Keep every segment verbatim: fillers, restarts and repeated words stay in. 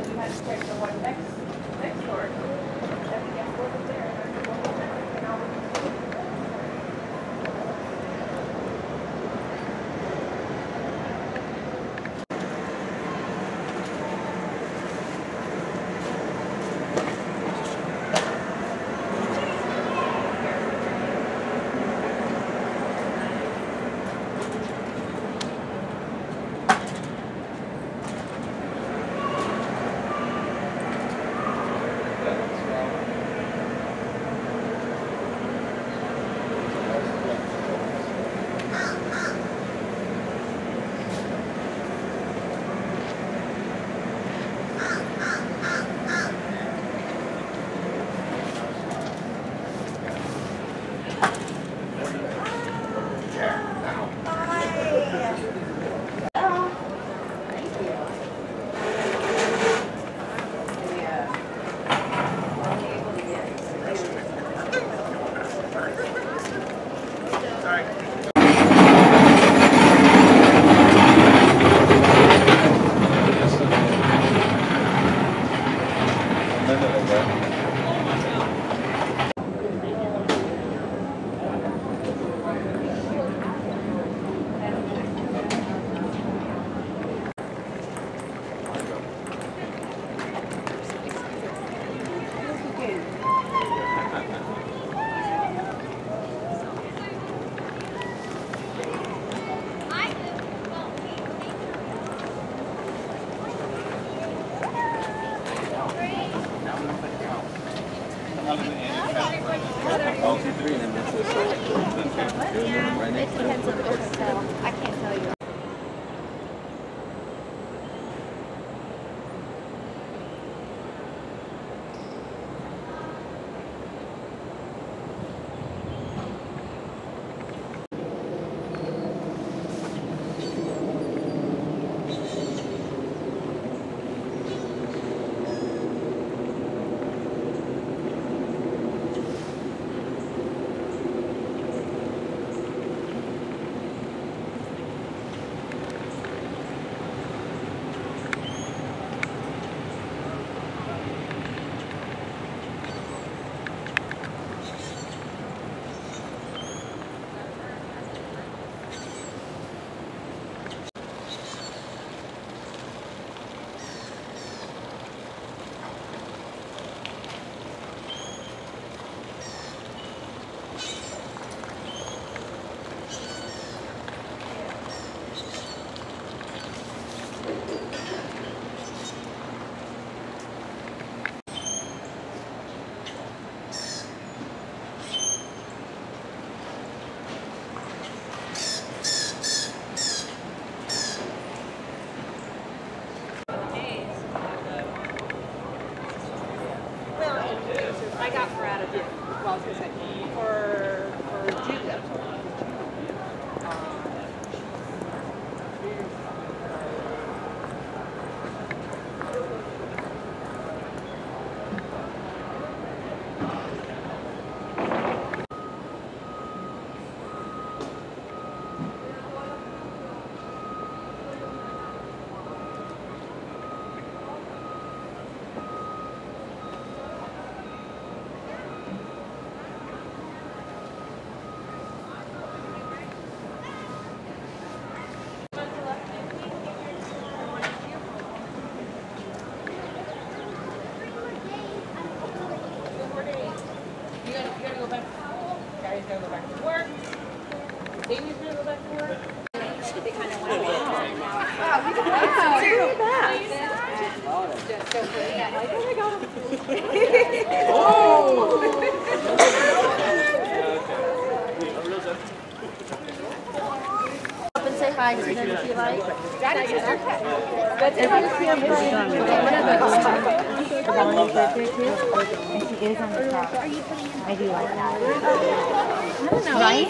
It depends on the hotel. I can't tell you. I got for out of it. Well, I was going to say, for, for Judah. Gary's gonna go back to work. Amy's gonna go back to work. They kind of went away. Wow, we can watch some too. Just go for it. Like, oh my god. Oh! Up and say hi to them if you like. Daddy's okay. But if you see him playing, I love that. And she is on the top. I do like that. I don't know. Right?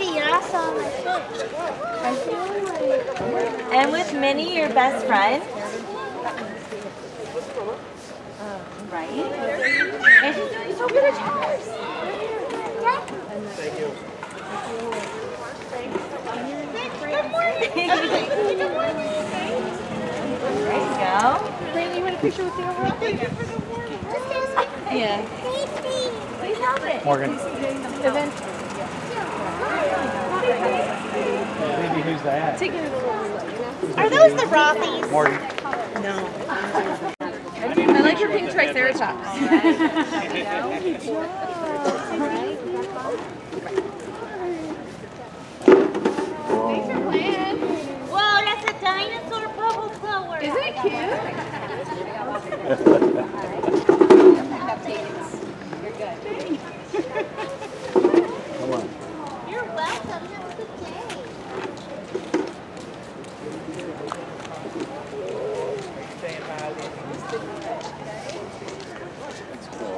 I feel like... And with Minnie, your best friend. Right? And she's doing so good at chores. Thank you. Good morning. There you go. picture with Dale. Thank you for the warning. Yeah. Please help it. Morgan. Event. Maybe who's that? Taking it a little slow, you know? Are those the Rothies? Morgan. No. I like your pink triceratops. Whoa, that's a dinosaur bubble blower. Isn't it cute? Come on. You're welcome. Have a good day. That's cool.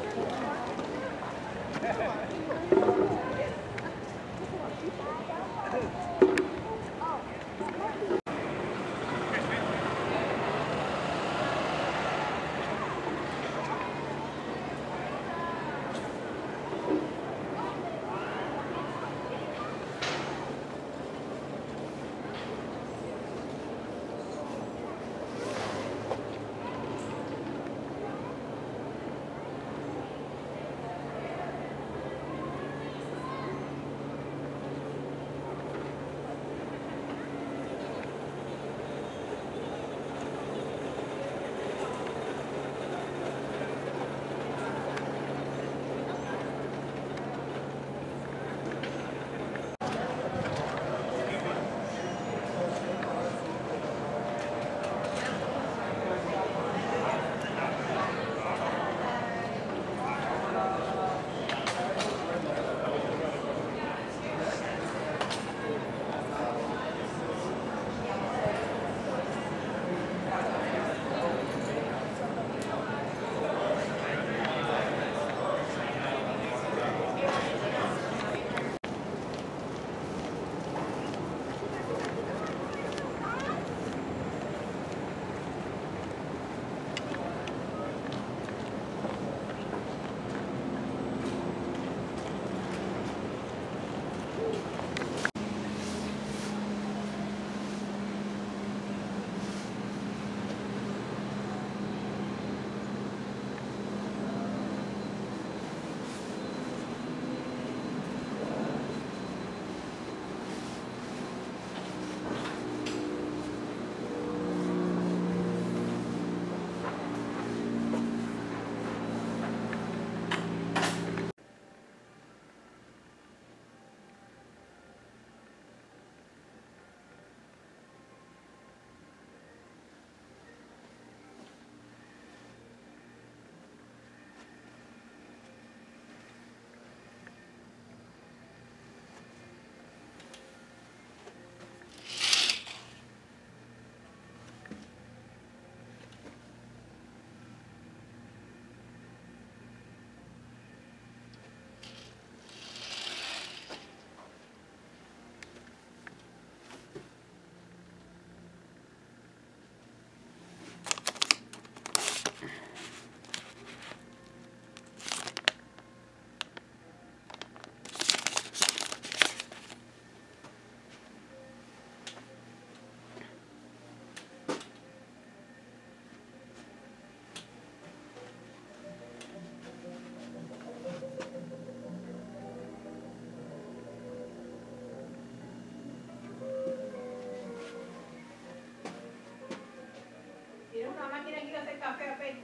Una máquina que hace café a pecho.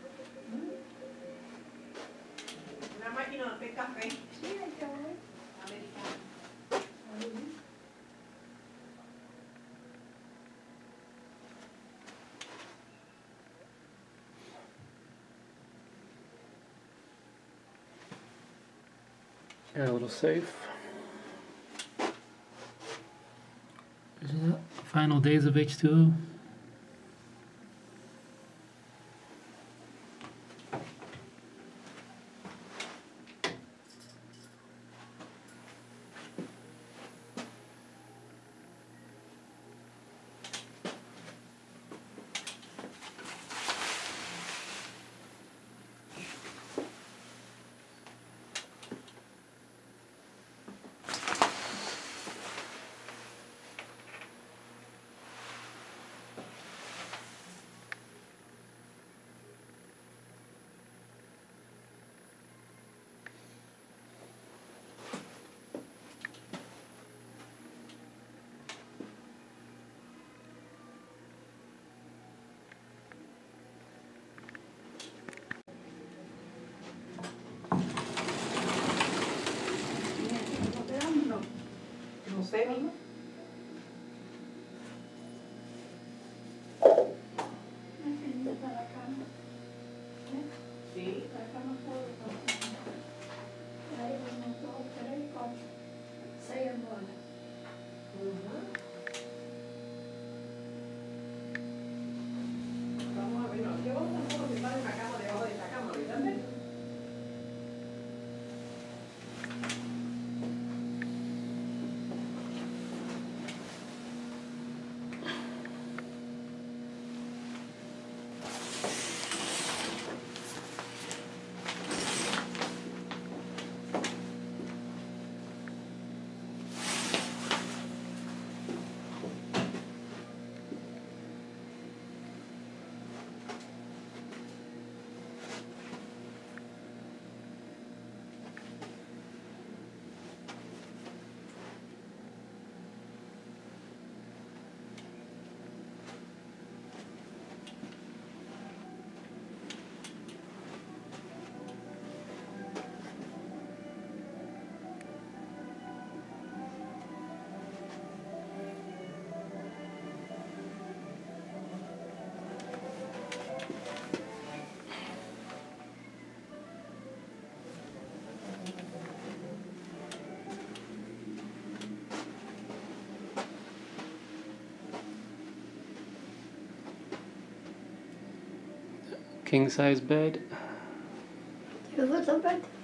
Una máquina de hacer café. Sí, americano. Got a little safe. Final days of H two O. baby? Sí. Vamos a ver, no, yo tampoco me paro en la cama debajo de esta cama, ¿verdad? King size bed. You little bit.